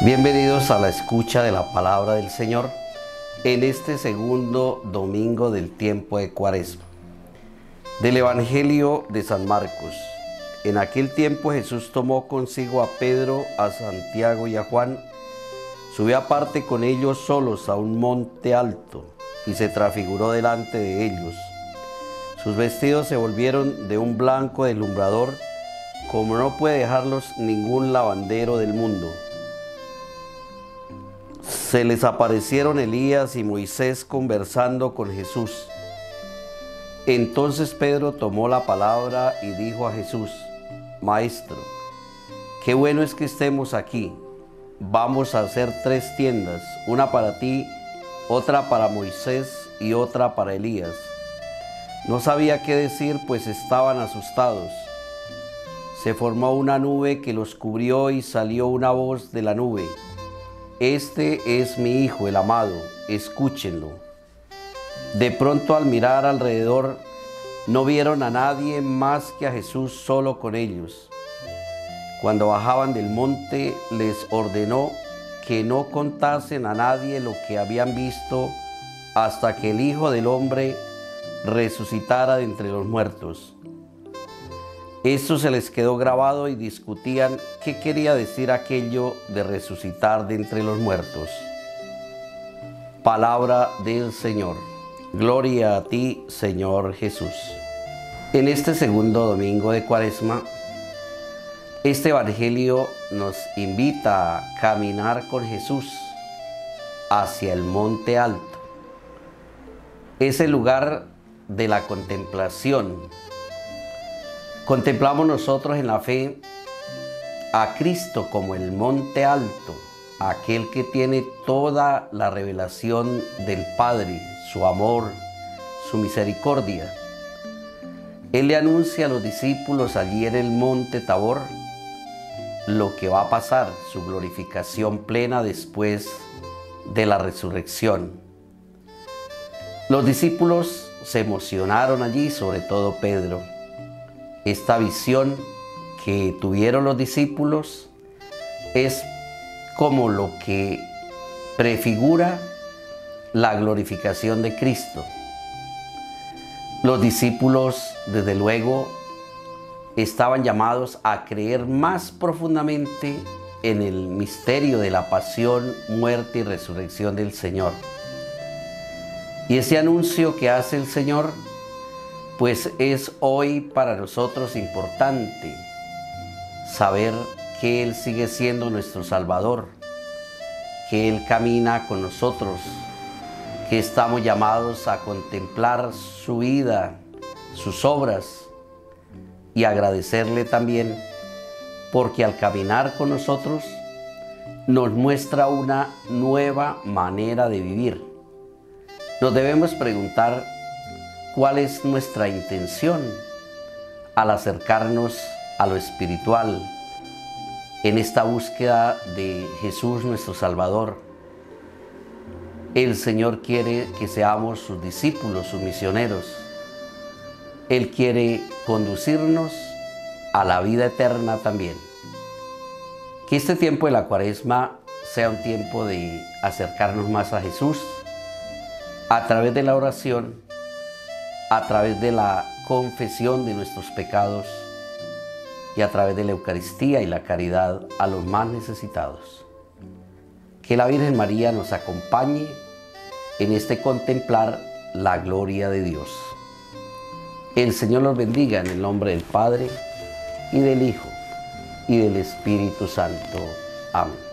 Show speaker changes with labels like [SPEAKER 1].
[SPEAKER 1] Bienvenidos a la escucha de la palabra del Señor en este segundo domingo del tiempo de Cuaresma. Del Evangelio de San Marcos. En aquel tiempo Jesús tomó consigo a Pedro, a Santiago y a Juan, subió aparte con ellos solos a un monte alto y se transfiguró delante de ellos. Sus vestidos se volvieron de un blanco deslumbrador, como no puede dejarlos ningún lavandero del mundo. Se les aparecieron Elías y Moisés conversando con Jesús. Entonces Pedro tomó la palabra y dijo a Jesús: Maestro, qué bueno es que estemos aquí. Vamos a hacer 3 tiendas, una para ti, otra para Moisés y otra para Elías. No sabía qué decir, pues estaban asustados. Se formó una nube que los cubrió y salió una voz de la nube: Este es mi Hijo, el amado, escúchenlo. De pronto, al mirar alrededor, no vieron a nadie más que a Jesús solo con ellos. Cuando bajaban del monte, les ordenó que no contasen a nadie lo que habían visto hasta que el Hijo del Hombre resucitara de entre los muertos. Esto se les quedó grabado y discutían qué quería decir aquello de resucitar de entre los muertos. Palabra del Señor. Gloria a ti, Señor Jesús. En este segundo domingo de Cuaresma, este Evangelio nos invita a caminar con Jesús hacia el monte alto. Es el lugar de la contemplación. Contemplamos nosotros en la fe a Cristo como el monte alto, aquel que tiene toda la revelación del Padre, su amor, su misericordia. Él le anuncia a los discípulos allí en el monte Tabor lo que va a pasar, su glorificación plena después de la resurrección. Los discípulos se emocionaron allí, sobre todo Pedro. Esta visión que tuvieron los discípulos es como lo que prefigura la glorificación de Cristo. Los discípulos, desde luego, estaban llamados a creer más profundamente en el misterio de la pasión, muerte y resurrección del Señor. Y ese anuncio que hace el Señor, pues es hoy para nosotros importante saber que Él sigue siendo nuestro Salvador, que Él camina con nosotros, que estamos llamados a contemplar su vida, sus obras y agradecerle también porque al caminar con nosotros nos muestra una nueva manera de vivir. Nos debemos preguntar cuál es nuestra intención al acercarnos a lo espiritual en esta búsqueda de Jesús nuestro Salvador. El Señor quiere que seamos sus discípulos, sus misioneros. Él quiere conducirnos a la vida eterna también. Que este tiempo de la Cuaresma sea un tiempo de acercarnos más a Jesús a través de la oración, a través de la confesión de nuestros pecados y a través de la Eucaristía y la caridad a los más necesitados. Que la Virgen María nos acompañe en este contemplar la gloria de Dios. El Señor los bendiga en el nombre del Padre, y del Hijo, y del Espíritu Santo. Amén.